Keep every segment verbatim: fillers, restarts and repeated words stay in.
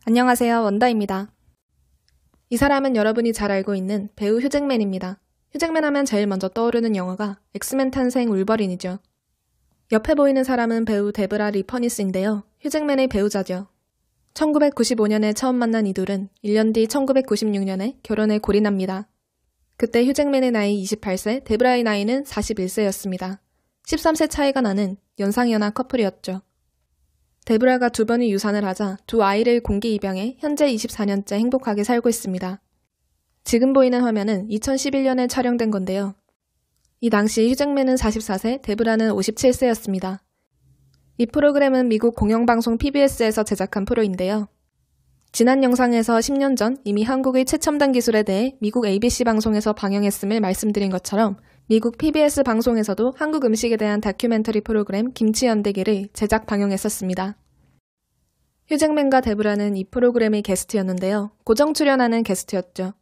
안녕하세요, 원다입니다. 이 사람은 여러분이 잘 알고 있는 배우 휴잭맨입니다. 휴잭맨 하면 제일 먼저 떠오르는 영화가 엑스맨 탄생 울버린이죠. 옆에 보이는 사람은 배우 데브라 리 퍼니스인데요. 휴잭맨의 배우자죠. 천구백구십오 년에 처음 만난 이 둘은 일 년 뒤 천구백구십육 년에 결혼에 골인합니다. 그때 휴잭맨의 나이 이십팔 세, 데브라의 나이는 사십일 세였습니다. 십삼 세 차이가 나는 연상연하 커플이었죠. 데브라가 두 번의 유산을 하자 두 아이를 공개 입양해 현재 이십사 년째 행복하게 살고 있습니다. 지금 보이는 화면은 이천십일 년에 촬영된 건데요. 이 당시 휴잭맨은 사십사 세, 데브라는 오십칠 세였습니다. 이 프로그램은 미국 공영방송 피비에스에서 제작한 프로인데요. 지난 영상에서 십 년 전 이미 한국의 최첨단 기술에 대해 미국 에이비씨 방송에서 방영했음을 말씀드린 것처럼 미국 피비에스 방송에서도 한국 음식에 대한 다큐멘터리 프로그램 김치 연대기를 제작 방영했었습니다. 휴잭맨과 데브라는 이 프로그램의 게스트였는데요. 고정 출연하는 게스트였죠.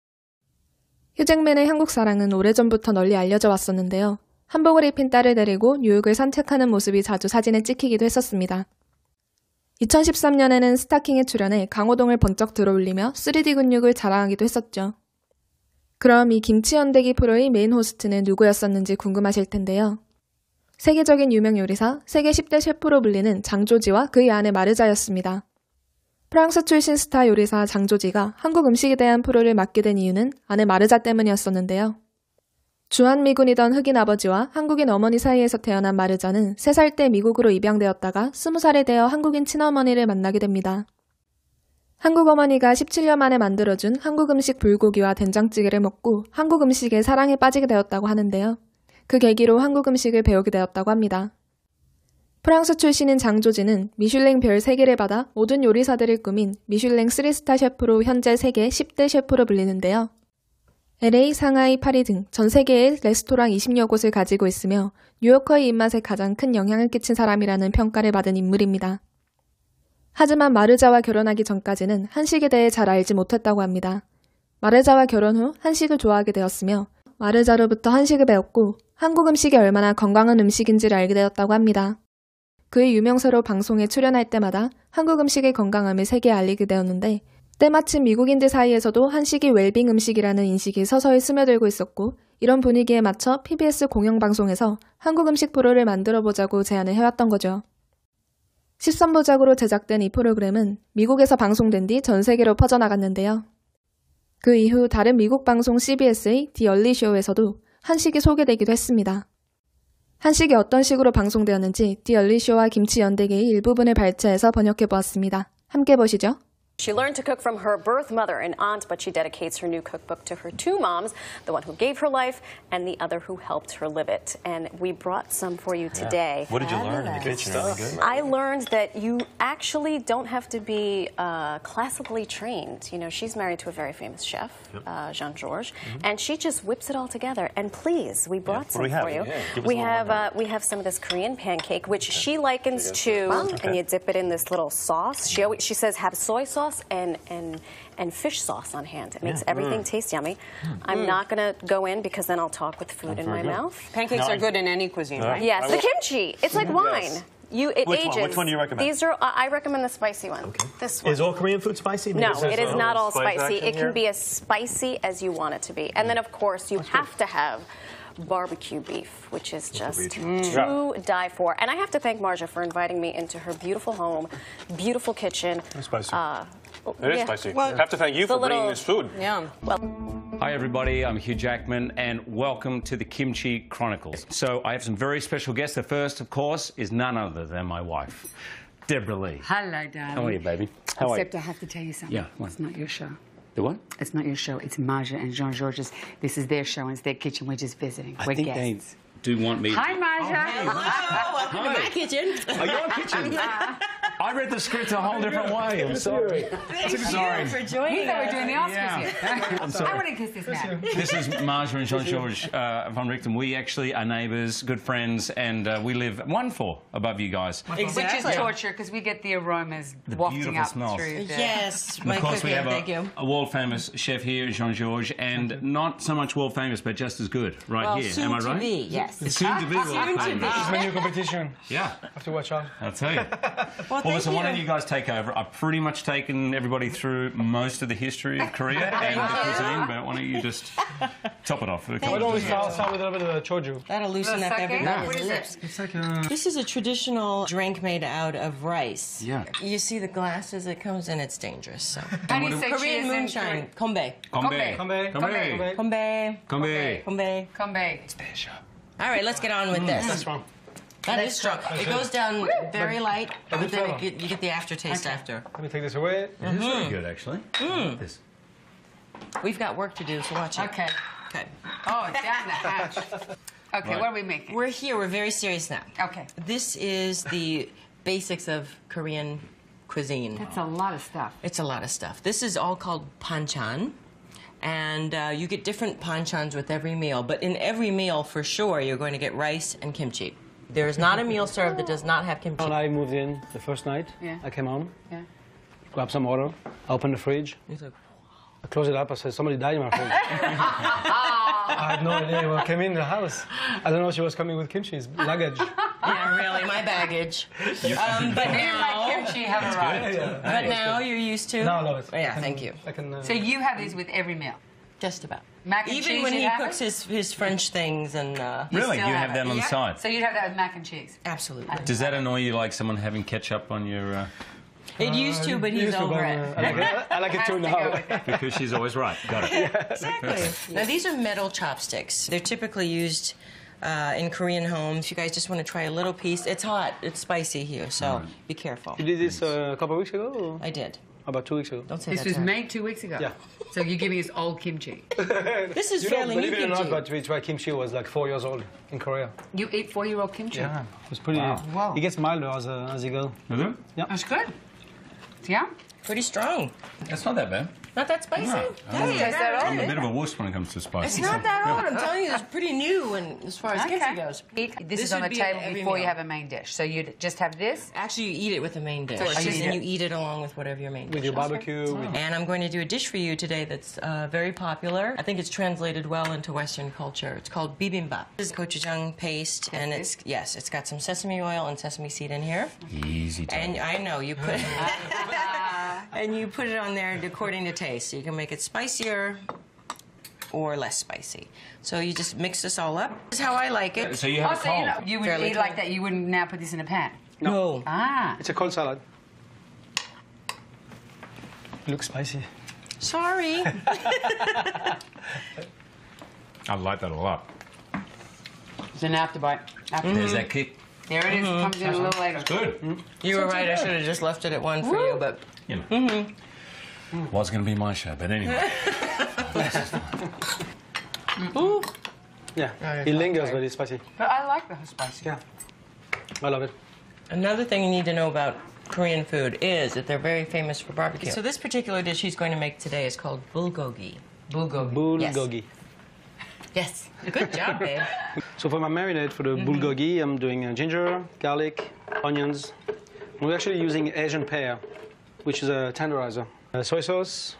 휴잭맨의 한국 사랑은 오래전부터 널리 알려져 왔었는데요. 한복을 입힌 딸을 데리고 뉴욕을 산책하는 모습이 자주 사진에 찍히기도 했었습니다. 이천십삼 년에는 스타킹에 출연해 강호동을 번쩍 들어올리며 쓰리디 근육을 자랑하기도 했었죠. 그럼 이 김치 연대기 프로의 메인 호스트는 누구였었는지 궁금하실 텐데요. 세계적인 유명 요리사, 세계 십 대 셰프로 불리는 장조지와 그의 아내 마르자였습니다. 프랑스 출신 스타 요리사 장조지가 한국 음식에 대한 프로를 맡게 된 이유는 아내 마르자 때문이었었는데요. 주한미군이던 흑인 아버지와 한국인 어머니 사이에서 태어난 마르자는 세 살 때 미국으로 입양되었다가 스무 살이 되어 한국인 친어머니를 만나게 됩니다. 한국 어머니가 십칠 년 만에 만들어준 한국 음식 불고기와 된장찌개를 먹고 한국 음식에 사랑에 빠지게 되었다고 하는데요. 그 계기로 한국 음식을 배우게 되었다고 합니다. 프랑스 출신인 장조지는 미슐랭 별 세 개를 받아 모든 요리사들을 꾸민 미슐랭 쓰리 스타 셰프로 현재 세계 십 대 셰프로 불리는데요. 엘에이, 상하이, 파리 등 전 세계의 레스토랑 이십여 곳을 가지고 있으며 뉴요커의 입맛에 가장 큰 영향을 끼친 사람이라는 평가를 받은 인물입니다. 하지만 마르자와 결혼하기 전까지는 한식에 대해 잘 알지 못했다고 합니다. 마르자와 결혼 후 한식을 좋아하게 되었으며 마르자로부터 한식을 배웠고 한국 음식이 얼마나 건강한 음식인지를 알게 되었다고 합니다. 그의 유명세로 방송에 출연할 때마다 한국 음식의 건강함을 세계에 알리게 되었는데 때마침 미국인들 사이에서도 한식이 웰빙 음식이라는 인식이 서서히 스며들고 있었고 이런 분위기에 맞춰 피비에스 공영방송에서 한국 음식 프로를 만들어보자고 제안을 해왔던 거죠. 십삼 부작으로 제작된 이 프로그램은 미국에서 방송된 뒤 전 세계로 퍼져나갔는데요. 그 이후 다른 미국 방송 씨비에스의 디 얼리 쇼에서도 한식이 소개되기도 했습니다. 한식이 어떤 식으로 방송되었는지 디 얼리 쇼와 김치 연대기의 일부분을 발췌해서 번역해보았습니다. 함께 보시죠. She learned to cook from her birth mother and aunt, but she dedicates her new cookbook to her two moms, the one who gave her life and the other who helped her live it. And we brought some for you today. Yeah. What did you learn in the kitchen? Really good? I learned that you actually don't have to be uh, classically trained. You know, she's married to a very famous chef, yep. uh, Jean-Georges, mm-hmm. and she just whips it all together. And please, we brought yeah. some we have? for you. Yeah. We have uh, we have some of this Korean pancake, which okay. she likens to, wow. okay. and you dip it in this little sauce. She always, she says have soy sauce and and and fish sauce on hand. It makes yeah. everything mm. taste yummy. Mm. I'm mm. not going to go in because then I'll talk with food That's in my good. mouth. Pancakes no, are good in any cuisine, right? Yes, the kimchi. It's like wine. Yes. You, it Which ages. one? Which one do you recommend? These are. Uh, I recommend the spicy one. Okay. This one. Is all Korean food spicy? No, it is not all spice spicy. It can here? be as spicy as you want it to be. And then, of course, you That's have good. to have barbecue beef, which is just mm. to die for. And I have to thank Marja for inviting me into her beautiful home, beautiful kitchen. It's spicy. Uh, It is yeah. spicy. Well, I have to thank you for little, bringing this food. Yeah. Well, Hi everybody, I'm Hugh Jackman and welcome to the Kimchi Chronicles. So I have some very special guests. The first, of course, is none other than my wife, Deborah Lee. Hello, darling. How are you, baby? How Except are I have to tell you something. Yeah, what? It's not your show. The what? It's not your show. It's Marja and Jean-Georges. This is their show and it's their kitchen. We're just visiting. I We're think guests. they do want me Hi, to... Marja. Hello, welcome Hi. to my kitchen. Oh, your kitchen? I read the script a whole different way. I'm sorry. Thank sorry. you for joining We thought we were us. doing the Oscars Yeah. here. I'm sorry. I want to kiss this man. This is Marja and Jean-Georges uh, von Richten. We actually are neighbours, good friends, and uh, we live one floor above you guys. Exactly. Which is torture because we get the aromas The wafting beautiful up smells. through the... Yes, And my of course, we cooking, have thank you. a, a world-famous chef here, Jean-Georges, and not so much world-famous, but just as good, right Well, here. soon Am I to right? be, yes. It's soon to be Soon to world-famous. be. It's my new competition. Yeah, Have to watch out. I'll tell you. Well, Well, Well, listen, why you. don't you guys take over? I've pretty much taken everybody through most of the history of Korea and the cuisine, but why don't you just top it off? Why don't we start start with a little bit of choju? That'll loosen up everybody's lips. It's like a... This is a traditional drink made out of rice. Yeah. You see the glasses it comes in, it's dangerous. So. How do you say Korean cheers in moonshine, kombe. Konbae. Konbae. Konbae. Kombe. Konbae. Kombe. Konbae. All right, let's get on with this. That's wrong. That is strong. It goes down very light, but good then flavor. it get, you get the aftertaste after. Let me take this away. It is very good, actually. Mm. This. We've got work to do, so watch it. Okay. Okay. Oh, down the hatch. Okay, Right. what are we making? We're here. We're very serious now. Okay. This is the basics of Korean cuisine. That's a lot of stuff. It's a lot of stuff. This is all called panchan. And uh, you get different panchans with every meal. But in every meal, for sure, you're going to get rice and kimchi. There is not a meal served that does not have kimchi. When I moved in the first night, Yeah. I came home, Yeah. grabbed some water, opened the fridge, He's like, I closed it up, I said, somebody died in my fridge. I had no idea what came in the house. I don't know if she was coming with kimchi's luggage. yeah, really, my baggage. Um, but Me and my now, kimchi have arrived. but now you're used to. No, I love it. Yeah, I can- thank you. I can, uh, So you have these with every meal? Just about. Mac and Even cheese when you he have cooks it? his, his French things and. Uh, Really? You still have have that it. on the Yeah. side? So you'd have that with mac and cheese? Absolutely. Does that annoy you like someone having ketchup on your... Uh, It used to, but he's used to, over but, it. uh, I like it, I like it Has too to now. go with it. because she's always right. Got it. Exactly. Now, these are metal chopsticks. They're typically used uh, in Korean homes. If you guys just want to try a little piece, it's hot, it's spicy here, so be careful. You did this uh, a couple of weeks ago? Or I did. about two weeks ago? Don't say This that was to her. made two weeks ago? Yeah. So you're giving us old kimchi. This is You know, fairly new believe it or not, kimchi. but we tried kimchi was like four years old in Korea. You eat four-year-old kimchi? Yeah, it was pretty. Wow. It gets milder as, uh, as you go. Is it? That's good. Yeah? Pretty strong. That's not that bad. Not that spicy. No. Yeah, it's that I'm a old. bit of a wuss when it comes to spice. It's not that old. I'm telling you, it's pretty new and as far as kimchi goes. Eat, this, This is on the would be at table every before you meal. have a main dish. So you'd just have this? Actually, you eat it with the main dish. So it's just- and you eat it along with whatever your main dish With your is. barbecue. With, And I'm going to do a dish for you today that's uh, very popular. I think it's translated well into Western culture. It's called bibimbap. This is gochujang paste, and it's, yes, it's got some sesame oil and sesame seed in here. Easy to And I know, you put and you put it on there according to taste. So you can make it spicier or less spicy. So you just mix this all up. This is how I like it. So you have Oh, a so you, cold. know, you would Fairly eat like cold. that. You wouldn't now put this in a pan? No. Ah. it's a cold salad. It looks spicy. Sorry. I like that a lot. It's an afterbite. After There's that kick. There it is. Comes in a little later. Good. You were right. I should have just left it at one for you, but You know. Mm-hmm. Was going to be my show, but anyway. ooh, Yeah, it lingers, but it's spicy. But I like the spicy. Yeah, I love it. another thing you need to know about Korean food is that they're very famous for barbecue. So this particular dish he's going to make today is called bulgogi. Bulgogi. Yes. Bulgogi. Yes. Good job, babe. So for my marinade for the bulgogi, I'm doing uh, ginger, garlic, onions. We're actually using Asian pear, which is a tenderizer. Uh, soy sauce,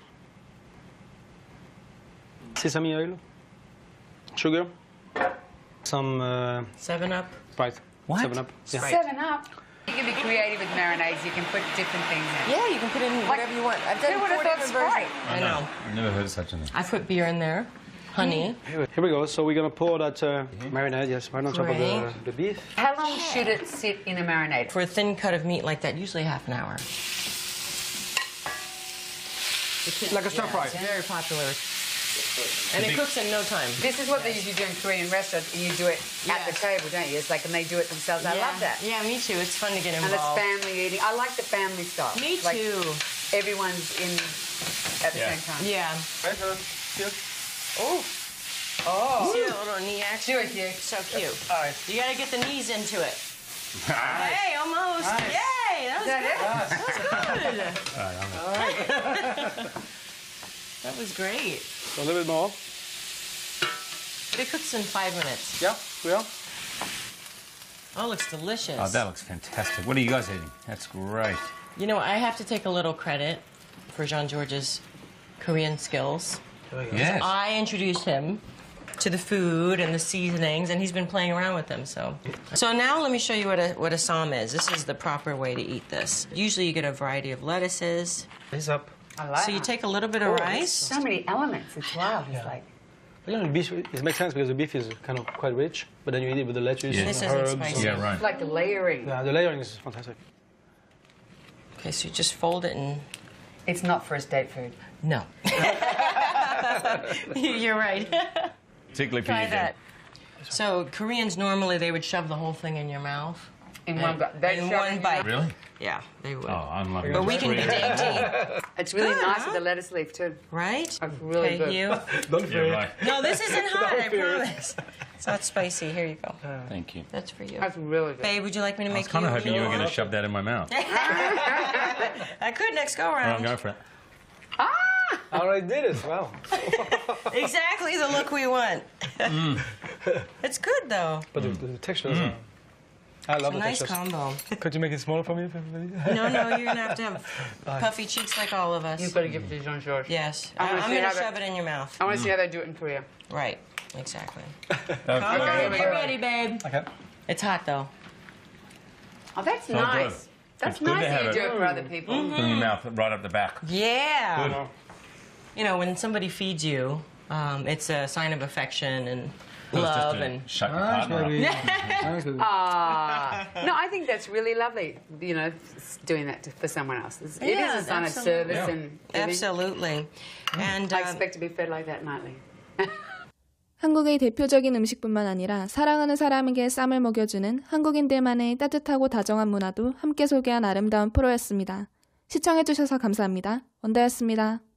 sesame oil, sugar, some uh, Seven Up. Sprite. What? Seven Up. Yeah. Sprite. Seven Up. You can be creative with marinades. You can put different things in. Yeah, you can put in whatever you want. I've done Who would have four thought different versions. Sprite? I know. I've never heard of such a thing. I put beer in there, honey. Here we go. So we're gonna pour that uh, marinade, yes, right on top of Great. the, the beef. How long should it sit in a marinade? For a thin cut of meat like that, usually half an hour. Like a stir fry. It's very popular. And it cooks in no time. This is what they usually do in Korean restaurants, and you do it at the Yes. table, don't you? It's like, and they do it themselves. I yeah. love that. Yeah, me too. It's fun to get And it's involved. family eating. I like the family style. Me Like, too. everyone's in at the Yeah. same time. Yeah. Oh. Oh. See a little knee action? Do it, Hugh. So cute. All right. You gotta get the knees into it. Hey, almost. Yay! That was Is that it? That was good. That was great. So a little bit more. But it cooks in five minutes. Yeah, we are. Oh, it looks delicious. Oh, that looks fantastic. What are you guys eating? That's great. You know, I have to take a little credit for Jean-Georges' Korean skills. Yes. I introduced him to the food and the seasonings, and he's been playing around with them. So, so now let me show you what a what a sam is. This is the proper way to eat this. Usually, you get a variety of lettuces. He's up. I like So you that. take a little bit of rice. So many elements. It's wild. It's like. But, you know, beef, it makes sense because the beef is kind of quite rich, but then you eat it with the lettuce, Yeah. This and isn't herbs. spicy. Yeah, right. It's like the layering. Yeah, the layering is fantastic. Okay, so you just fold it and It's not for estate food. no. You're right. Particularly for Try you, that. So Koreans normally they would shove the whole thing in your mouth. In one bite. They in shove it one in bite. Really? Yeah, they would. Oh, I'm loving But this. we can be dainty, It's really Good, nice huh? with the lettuce leaf too. right? That's really okay, good. you. Don't fear Yeah, it. right. No, this isn't hot. I fear it. promise. It's not spicy. Here you go. Thank you. That's for you. That's really good. Babe, would you like me to I make was kind of you hoping you were yours? going to shove that in my mouth. I could next go All right, round. I'm going for it. I already did it. Wow. Exactly the look we want. It's good though. But the, the texture is. Uh, I love A the nice texture. combo. Could you make it smaller for me? No, no, you're gonna have to have puffy cheeks like all of us. You've got to give it to Jean Georges. Yes, I I- wanna I'm see gonna how that- shove it in your mouth. I want to see how they do it in Korea. Right, exactly. That's All good. right, get ready, babe. Okay. It's hot though. Oh, that's So nice. good. That's It's good to nice that have you it. do it for other people. In your mouth, right up the back. Yeah. Good. You know, when somebody feeds you, um, it's a sign of affection and It's just love to and. shut your Nice, partner baby. up. Nice, baby. Ah, no, I think that's really lovely. You know, s- doing that to, for someone else. It's, it Yeah, is a sign absolutely. of service Yeah. and giving. Absolutely. And I um, expect to be fed like that nightly. 한국의 대표적인 음식뿐만 아니라 사랑하는 사람에게 쌈을 먹여주는 한국인들만의 따뜻하고 다정한 문화도 함께 소개한 아름다운 프로였습니다. 시청해주셔서 감사합니다. 원다였습니다.